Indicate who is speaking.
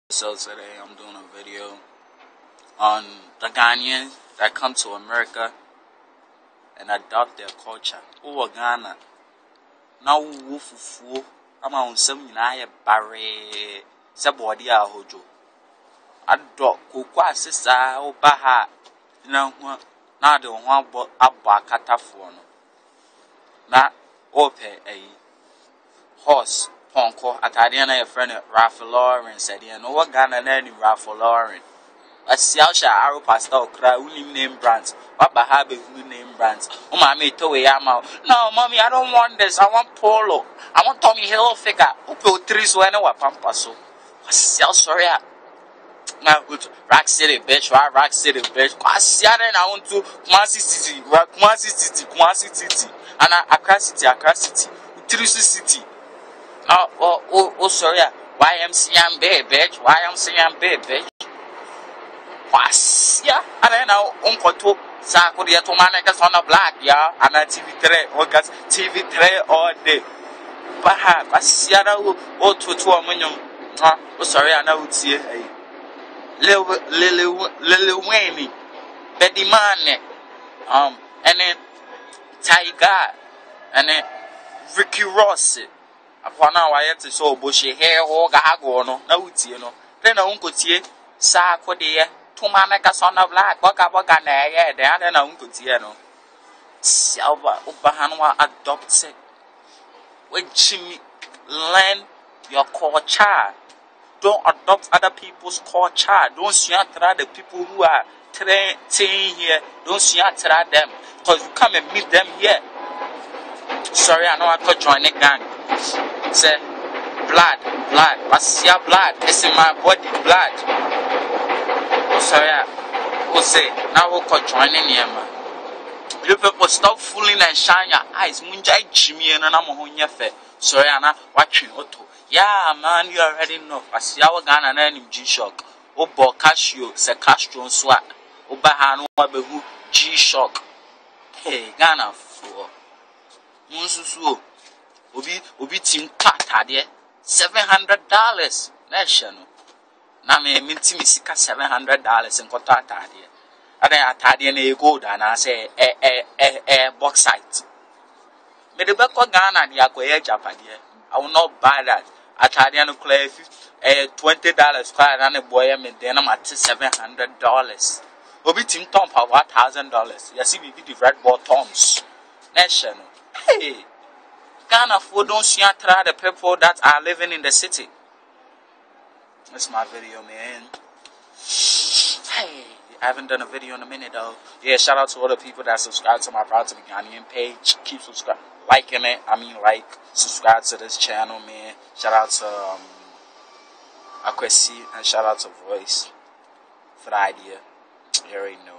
Speaker 1: So today I'm doing a video on the Ghanaians that come to America and adopt their culture. Oh Ghana, now fufu, I'm on some Naya Barre, Sabodi Ahojo. Adopt Kukwa Sisa, O Baha, now the one but Abba Catafono. Na ope a horse. Ponko atadiana a friend Ralph Lauren said, "You know what Ghana name Ralph Lauren? A Sialsha Arrow Pastor cry winning name brands. Papa have a name brands. Oh, mammy, to a yama. No, mommy, I don't want this. I want Polo. I want Tommy Hilfiger. Upo trees when I was Pampaso. Sial sorry. Now, Rock City, bitch, Rock City, bitch. I want to Kumasi City, Kumasi City, and Accra City, Trisu City. Oh, sorry. YMCA babe, bitch. YMCA babe, bitch. Wasia. And then now, Uncle to Sakuria to Managas on a black, yeah. And a TV3, or gas TV3 all day. Perhaps, Wasiana, oh, to a million. Oh, sorry, I know it's here. Lily Wayne, Betty Mane, and then Tiger, and then Ricky Ross. Upon our way to so bushy hair or gagono, no, you know. Then Uncle Tie, Sakodia, two manakas on a black, Bogabogana, the other Uncle Tiano. Silva Ubahanwa adopts it. With Jimmy, learn your culture. Don't adopt other people's culture. Don't see the people who are staying here. Don't see them. Because you come and meet them here. Sorry, I know I could join a gang. Say, blood. What's your blood? It's in my body, blood. Oh, sorry. Oh, say, now we could join in here, man. You people stop fooling and shine your eyes. Munjai Jimmy and I'm on your face. Sorry, I'm not watching auto. Yeah, man, you already know. As you Ghana and G-Shock. Obo Casio, se Castro swat. Obahano Wabehu G-Shock. Hey, Ghana for Munsusu. Obi team cat had ye $700. National. Now me minty sika $700 and got that idea. And then I tied in a gold and I say a box site. Me the back of Ghana, the Aqua Japadia. I will not buy that. I tied in a clear $20 quite and a boy and then I'm at $700. Obi team Tom for $1,000. You see, we be the red bottoms. National. Hey. Ghana food don't see the people that are living in the city. That's my video, man. Hey, I haven't done a video in a minute though. Yeah, shout out to all the people that subscribe to my Proud to Be Ghanaian page. Keep liking it. Subscribe to this channel, man. Shout out to Akwesi and shout out to Voice for the idea. You already know.